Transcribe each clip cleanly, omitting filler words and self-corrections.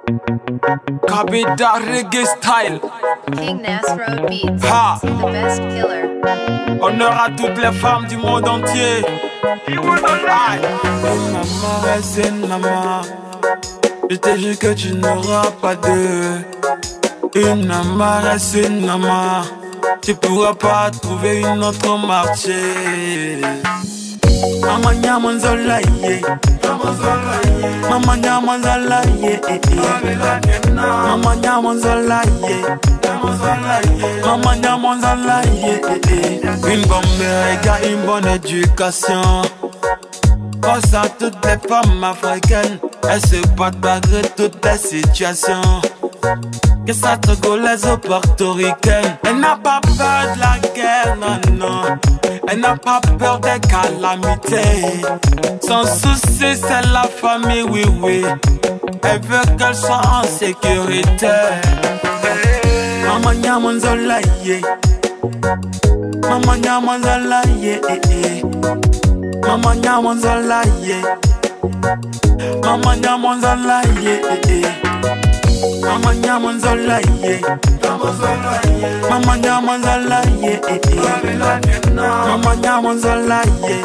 Kabida reggae style. King Nasroad Beats, Ha. the best killer. Honneur à toutes les femmes du monde entier. Aïe. Maman, c'est maman. Je te jure que tu n'auras pas deux. Une maman, c'est une maman. Tu pourras pas trouver une autre marché. Maman nyaman zola ye, Maman nyaman zola ye, Maman nyaman zola ye, Maman nyaman zola ye. Une bonne mère et une bonne éducation. Pense à toutes les femmes africaines, elles se battent malgré toutes les situations. Que ça togolaise ou portoricaine, elle n'a pas peur de la guerre, non, non. Elle n'a pas peur des calamités. Son souci c'est la famille, oui, oui. Elle veut qu'elle soit en sécurité. Maman nyaman zola ye, Maman nyaman zola ye, Maman nyaman zola ye, Maman nyaman zola ye. Maman nyaman zola ye, Maman nyaman zola ye, Maman nyaman zola ye,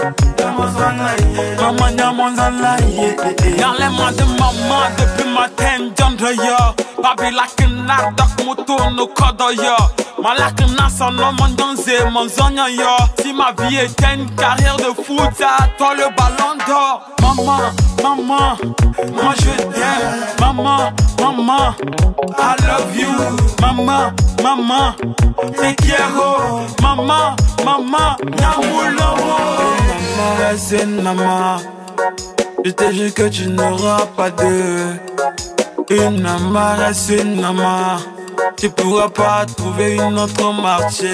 Maman nyaman zola ye. Dans les mains de maman depuis matin j'entre yo. Babi lakina dak moto no kodo yo. Malakina son nom mon danse mon zonyo yo. Si ma vie était une carrière de foot, c'est à toi le ballon d'or. Maman, maman, moi je t'aime. Maman, maman, I love you. Maman, maman, te quiero. Maman, maman, nyamulamo. Maman, c'est maman. Je te jure que tu n'auras pas deux. Une maman, c'est une maman. Tu pourras pas trouver une autre marché.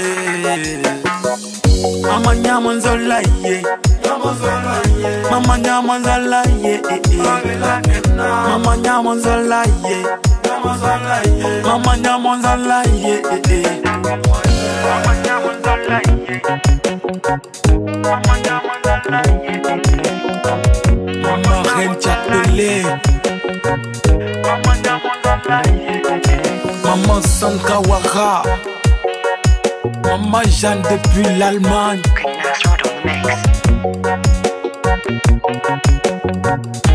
Maman nyaman zola ye, Maman nyaman zola ye, Maman nyaman zola ye, Maman nyaman zola ye, Maman nyaman zola ye, Maman nyaman zola ye. Maman reine t'appelée, Maman nyaman zola ye, Maman Sandra Wara, Maman Jeanne depuis l'Allemagne. King Nasroad on the mix.